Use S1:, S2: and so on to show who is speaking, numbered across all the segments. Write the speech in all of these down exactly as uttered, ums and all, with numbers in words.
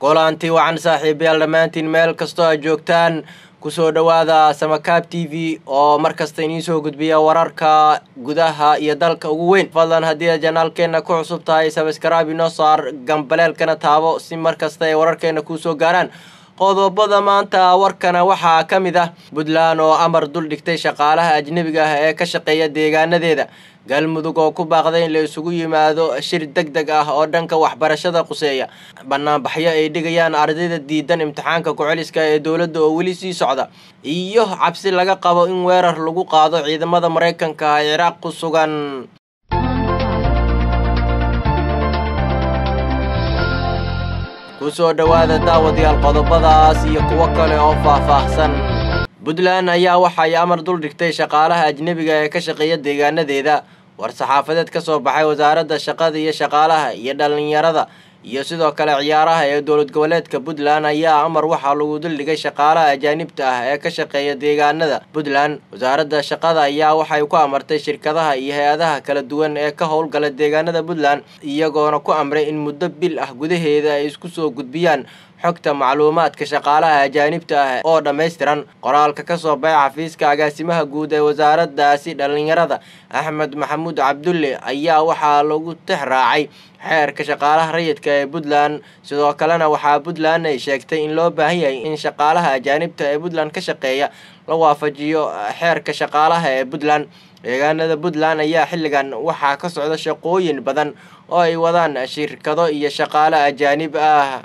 S1: kulanti wacan saaxiibayaal dhamaantiin meel kastoo ay joogtaan kusoo dhawaada Samakaab T V oo markasta inii soo gudbiya wararka gudaha iyo dalka ugu weyn. Fadlan haddii aad janaalkeena ku cusub tahay subscribe inoo saar, gambaleelkana taabo si markasta ay wararkeena ku soo gaaraan. qodobada maanta warkana waxaa ka mid ah Puntland oo amar dul dhigtay shaqaalaha ajnabiga ah ee ka shaqeeya deegaanadeeda. Galmudug oo ku baaqday in la isugu yimaado shir degdeg ah oo dhanka waxbarashada quseeya. Banaanbaxyo ay dhigayaan ardayda diidan imtixaanka ku celiska ee dawladda oo weli sii socda, iyo cabsi laga qabo in weerar lagu qaado ciidamada Mareykanka ee Ciraaq ku sugan. kusoo dhawaada daawadayaal qodobadaas iyo kuwa kale oo faahfaahsan. Puntland ayaa waxay amar dul dhigtay shaqaalaha ajnabiga ee ka shaqeeya deegaanadeeda. war saxaafadeed ka soo baxay wasaaradda shaqada iyo shaqaalaha iyo dhalinyarada iyo sidoo kale ciyaaraha ee dowlad goboleedka Puntland ayaa amar waxa lagu dul dhigay shaqaalaha ajaanibta ah ee ka shaqeeya deegaanada Puntland. wasaaradda shaqada ayaa waxay ku amartay shirkadaha iyo hay'adaha kala duwan ee ka howlgala deegaanada Puntland iyagoona ku amray in muddo bil ah gudaheeda ay isku soo gudbiyaan xogta macluumaadka shaqaalaha ajaanibta ah oo dhameystiran. qoraalka ka soo baxay xafiiska agaasimaha guud ee wasaaraddaasi dhalinyarada Axmed Maxamuud Cabdulle ayaa waxaa lagu tixraacay xeerka shaqaalaha rayidka ee Puntland. sidoo kalena waxaa Puntland ay sheegtay in loo baahan yahay in shaqaalaha ajaanibta ee Puntland ka shaqeeya la waafajiyo xeerka shaqaalaha ee Puntland. deegaanada Puntland ayaa xilligan waxaa ka socda shaqooyin badan oo ay wadaan shirkado iyo shaqaale ajaanib ah.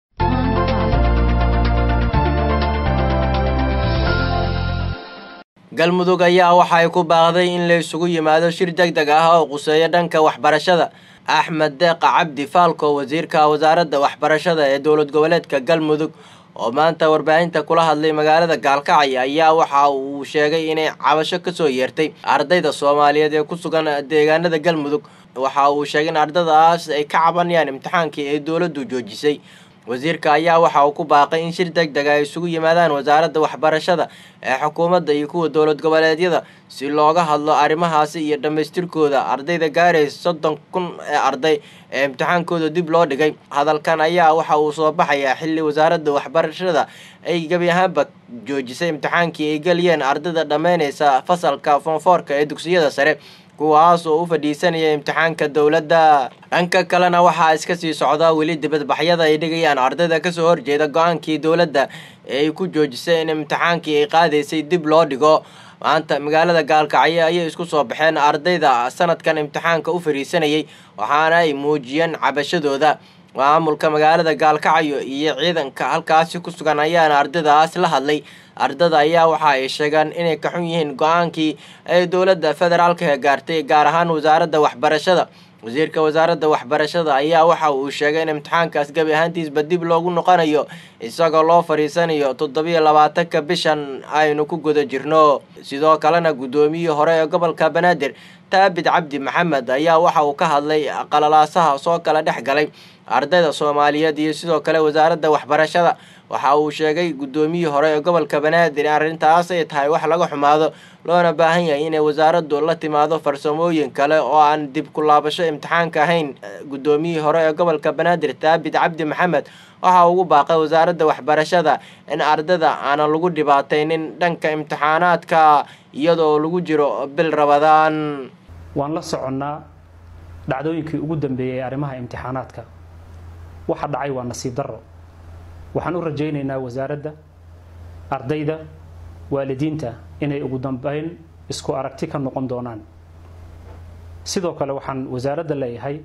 S1: Galmudug ayaa waxay ku baaqday in la isugu yimaado shir degdeg ah oo quseeya dhanka waxbarashada. Axmed Deeq Cabdi Falko, wasiirka wasaaradda waxbarashada ee dowlad goboleedka Galmudug, oo maanta warbaahinta kula hadlay magaalada Gaalkacyo, ayaa waxa uu sheegay inay cabasho ka soo yeertay ardayda Soomaaliyeed ee ku sugan deegaanada Galmudug. waxa uu sheegay in ardaydaas ay ka cabanayaan imtixaankii ay dawladdu joojisay. wasiirka ayaa waxa uu ku baaqay in shir degdeg ah ay isugu yimaadaan wasaaradda waxbarashada ee xukuumadda iyo kuwa dowlad goboleedyada si looga hadlo arrimahaasi iyo dhamaystirkooda ardayda gaaraysa soddon kun ee arday ee imtixaankooda dib loo dhigay. hadalkan ayaa waxa uu soo baxayaa xilli wasaaradda waxbarashada ay gabi ahaanba joojisay imtixaankii ay galiyeen ardayda dhammaynaysa fasalka form four ee dugsiyada sare kuwaas oo u fadhiisanaya imtixaanka dawladda. dhanka kalena waxaa iska sii socda weli dibadbaxyada ay dhigayaan ardayda ka soo horjeeda go'aankii dawladda ee ay ku joojisay in imtixaankii ay qaadaysay dib loo dhigo. maanta magaalada Gaalkacyo ayay isku soo baxeen ardayda sanadkan imtixaanka u fariisanayay waxaana ay muujiyeen cabashadooda. maamulka magaalada Gaalkacyo iyo ciidanka halkaasi ku sugan ayaana ardaydaas la hadlay. ardada ayaa waxa ay sheegaan inay ka xun yihiin go'aankii ay dowladda federaalka ee gaartay gaar ahaan wasaaradda waxbarashada. wasiirka wasaaradda waxbarashada ayaa waxa uu sheegay in imtixaankaas gabi ahaantiisba dib loogu noqonayo isagoo loo fariisanayo toddobiyo labaatanka bishan aynu ku guda jirno. sidoo kalena gudoomiyihii hore ee gobolka Banaadir Taabid Cabdi Maxamed ayaa waxa uu ka hadlay qalalaasaha soo kala dhex galay ardayda Soomaaliyeed iyo sidoo kale wasaaradda waxbarashada. waxa uu sheegay gudoomiyihii hore ee gobolka Banaadir arrintaas ay tahay wax laga xumaado loona baahan yahay inay wasaaraddu la timaado farsamooyin kale oo aan dib ku laabasho imtixaanka ahayn. gudoomiyihii hore ee gobolka Banaadir Taabid Cabdi Maxamed waxa uu ugu baaqay wasaaradda waxbarashada in ardayda aan lagu dhibaataynin dhanka imtixaanaadka iyadoo lagu jiro bil Ramadaan.
S2: waan la soconnaa dhacdooyinkii ugu dambeeyay arrimaha imtixaanaadka. waxa dhacay waa nasiib darro. waxaan u rajaynaynaa wasaaradda, ardayda, waalidiinta inay ugu dambeyn isku aragti ka noqon doonaan. sidoo kale waxaan wasaaradda leeyahay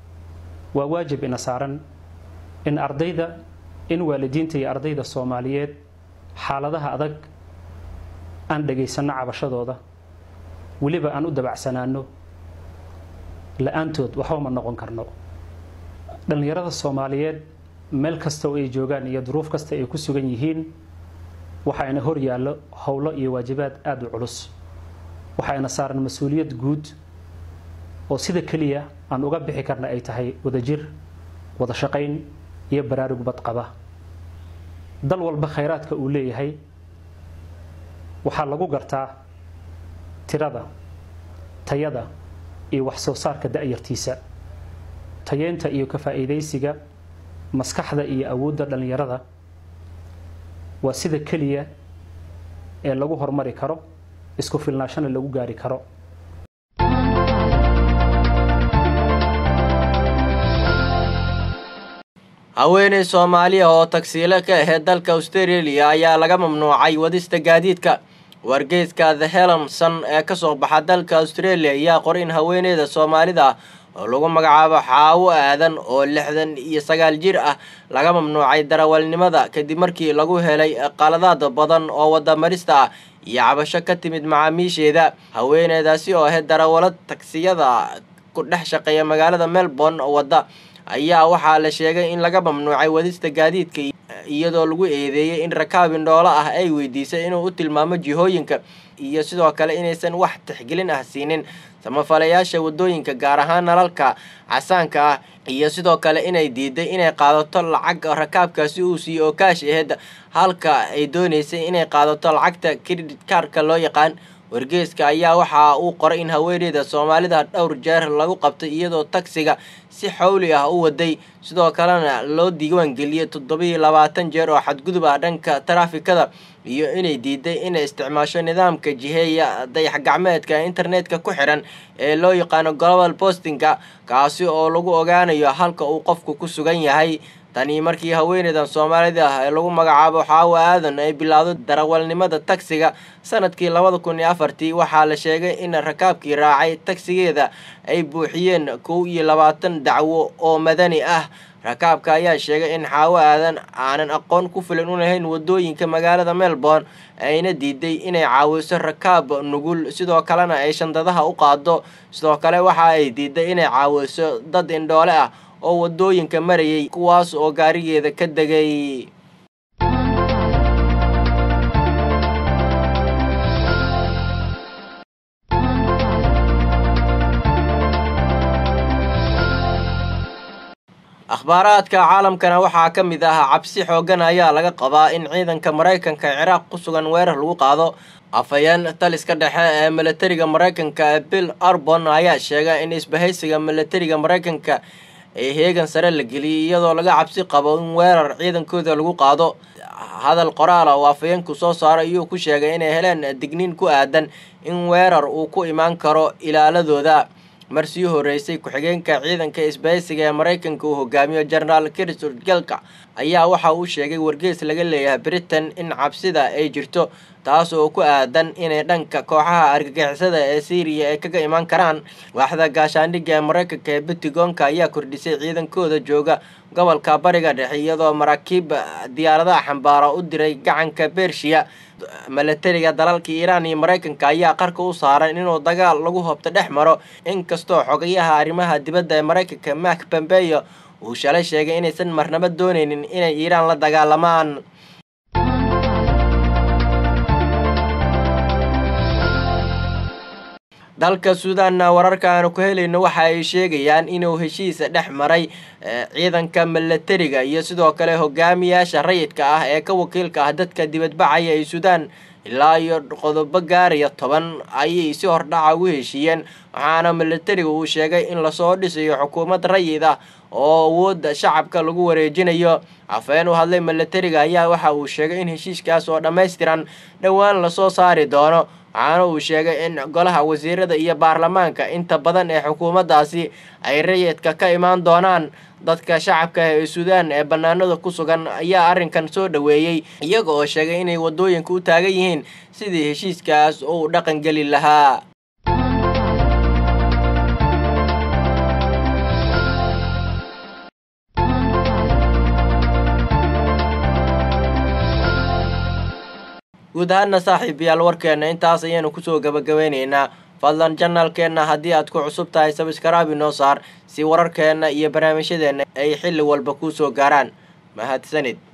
S2: waa waajib ina saaran in ardayda in waalidiinta iyo ardayda Soomaaliyeed xaaladaha adag aan dhageysano cabashadooda, waliba aan u dabacsanaano. la'aantood waxba ma noqon karno. dhalinyarada Soomaaliyeed meel kasta oo ay joogaan iyo duruuf kasta ay ku sugan yihiin waxaana hor yaallo howlo iyo waajibaad aad u culus. waxaana saaran mas'uuliyad guud oo sida kaliya aan uga bixi karna ay tahay wadajir, wada shaqayn iyo baraarug badqaba. dal walba khayraadka uu leeyahay waxaa lagu gartaa tirada, tayada iyo wax soo saarka da'yartiisa. tayeenta iyo ka faa'iideysiga maskaxda iyo awoodda dhalinyarada waa sida kaliya ee lagu horumari karo isku filnaashana lagu gaari karo.
S1: haweeney Soomaaliya oo taksiile ka ah dalka Australia ayaa laga mamnuucay wadista gaadiidka. wargeyska The Herald Sun ee ka soo baxa dalka Australia ayaa qoray in haweeneyda Soomaalida oo lagu magacaabo Xaawo Aadan oo lixdan iyo sagaal jir ah laga mamnuucay darawalnimada kadib markii lagu helay qaladaad badan oo wada marista ah iyo cabasho ka timid macaamiisheeda. haweeneydaasi oo ah darawalad taksiyada ku dhex shaqeeya magaalada Melbourne wada ayaa waxaa la sheegay in laga mamnuucay wadista gaadiidka iyadoo lagu eedeeyay in rakaab indhoolo ah ay weydiisay inuu u tilmaamo jihooyinka iyo sidoo kale inaysan wax tixgelin ah siinin samafalayaasha wadooyinka gaar ahaan nalalka casaanka ah iyo sidoo kale inay diiday inay qaadato lacag rakaabkaasi uu siiyo oo kaash aheed halka ay doonaysay inay qaadato lacagta credit card-ka loo yaqaan. wargeyska ayaa waxa uu qoray in haweeneyda Soomaalida dhowr jeer lagu qabtay iyadoo taksiga si xawli ah u waday sidoo kalena loo diiwaan geliyay toddoba iyo labaatan jeer oo xadgudub ah dhanka taraafikada iyo inay diiday inay isticmaasho nidaamka jiheeya dayax gacmeedka internetka ku xiran ee loo yaqaan global posting-ka kaasi oo lagu ogaanayo halka uu qofku ku sugan yahay. tani markii haweeneydan Soomaalida ah ee lagu magacaabo Xaawo Aadan ay bilowday darawalnimada taksiga sanadkii laba kun iyo afar waxaa la sheegay in rakaabkii raacay taksigeeda ay buuxiyeen kow iyo labaatan dacwo oo madani ah. rakaabka ayaa sheegay in Xaawo Aadan aanan aqoon ku filan u lahayn wadooyinka magaalada Melbourne ayna diiday inay caawiso rakaab nugul sidoo kalena ay shandadaha u qaado. sidoo kale waxa ay diiday inay caawiso dad indhoole ah oo wadooyinka marayay kuwaas oo gaarigeeda ka dagay. akhbaaraadka caalamkana waxaa ka mid ah cabsi xoogan ayaa laga qabaa in ciidanka Mareykanka ee Ciraaq ku sugan weerar lagu qaado. afayeen taliska dhexe ee militariga Mareykanka Bill Arbon ayaa sheegay in isbahaysiga militariga Mareykanka ee heegan sare la geliyay iyadoo laga cabsi qabo in weerar ciidankooda lagu qaado. hadal qoraal ah oo afayeenku soo saaray ayuu ku sheegay inay heleen digniin ku aadan in weerar uu ku imaan karo ilaaladooda. marsii horeysay ku-xigeenka ciidanka isbahaysiga ee Mareykanka uu hogaamiyo General Kirsten Gelka ayaa waxa uu sheegay wargeys laga leeyahay Britain in cabsida ay jirto taas oo ku aadan inay dhanka kooxaha argagixisada ee Syria ay kaga imaan karaan. waaxda gaashaandhigga ee Mareykanka ee Pentagon-ka ayaa kordhisay ciidankooda jooga gobolka bariga dhexe iyadoo maraakiib diyaaradaha xambaara u diray gacanka Persia. militariga dalalka Iran iyo Mareykanka ayaa qarka u saaran inuu dagaal lagu hobto dhex maro inkastoo xogayaha arrimaha dibadda ee Mareykanka Mike Pompeo uu shalay sheegay inaysan marnaba dooneynin inay Iran la dagaalamaan. dalka Suudaan wararka aan ku helayno waxa ay sheegayaan inuu heshiis dhex maray ciidanka militariga iyo sidoo kale hogaamiyaasha rayidka ah ee ka wakiilka ah dadka dibadbacaya ee Suudaan ilaa iyo qodobo gaaraya toban ayay si hordhac ugu heshiiyeen. waxaana militariga uu sheegay in la soo dhisayo xukuumad rayid ah oo awoodda shacabka lagu wareejinayo. afayeen u hadlay militariga ayaa waxa uu sheegay in heshiiskaas oo dhameystiran dhawaan la soo saari doono. waxaana uu sheegay in golaha wasiirada iyo baarlamaanka inta badan ee xukuumaddaasi ay rayidka ka imaan doonaan. dadka shacabka ee Suudaan ee banaanada ku sugan ayaa arrinkan soo dhaweeyay iyaga oo sheegay inay wadooyinka u taagan yihiin sidii heshiiskaas uu dhaqan gali lahaa. guud ahaan saaxiibayaal warkeena intaas ayaynu ku soo gabagabeynaynaa. fadlan channelkeena haddii aad ku cusub tahay subscribe inoo saar si wararkeena iyo barnaamijyadeena ay xilli walba ku soo gaaraan. mahadsanid.